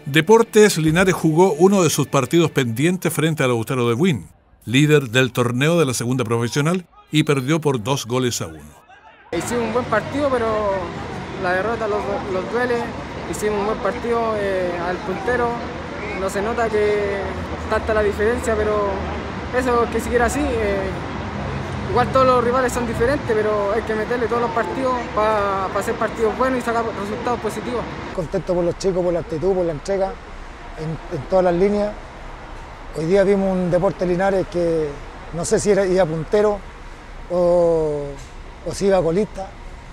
Deportes Linares jugó uno de sus partidos pendientes frente al Lautaro de Buin, líder del torneo de la segunda profesional, y perdió por 2-1. Hicimos un buen partido, pero la derrota los duele. Hicimos un buen partido al puntero. No se nota que tanta la diferencia, pero eso que siguiera así. Igual todos los rivales son diferentes, pero hay que meterle todos los partidos para hacer partidos buenos y sacar resultados positivos. Contento por los chicos, por la actitud, por la entrega en todas las líneas. Hoy día vimos un Deportes Linares que no sé si iba puntero o si iba colista.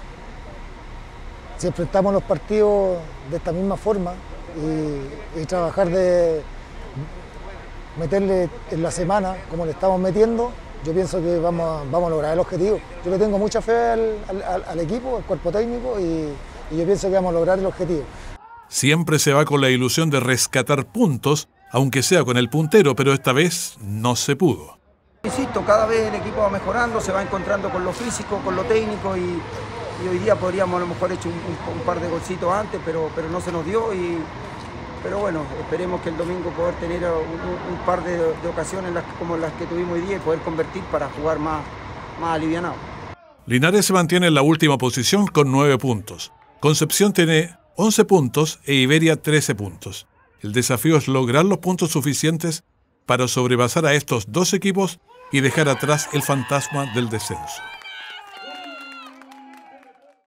Si enfrentamos los partidos de esta misma forma y trabajar de meterle en la semana como le estamos metiendo, yo pienso que vamos a lograr el objetivo. Yo le tengo mucha fe al equipo, al cuerpo técnico y yo pienso que vamos a lograr el objetivo. Siempre se va con la ilusión de rescatar puntos, aunque sea con el puntero, pero esta vez no se pudo. Insisto, cada vez el equipo va mejorando, se va encontrando con lo físico, con lo técnico y hoy día podríamos a lo mejor hecho un par de golcitos antes, pero no se nos dio. Pero bueno, esperemos que el domingo poder tener un par de ocasiones como las que tuvimos hoy día y poder convertir para jugar más alivianado. Linares se mantiene en la última posición con 9 puntos. Concepción tiene 11 puntos e Iberia 13 puntos. El desafío es lograr los puntos suficientes para sobrepasar a estos dos equipos y dejar atrás el fantasma del descenso.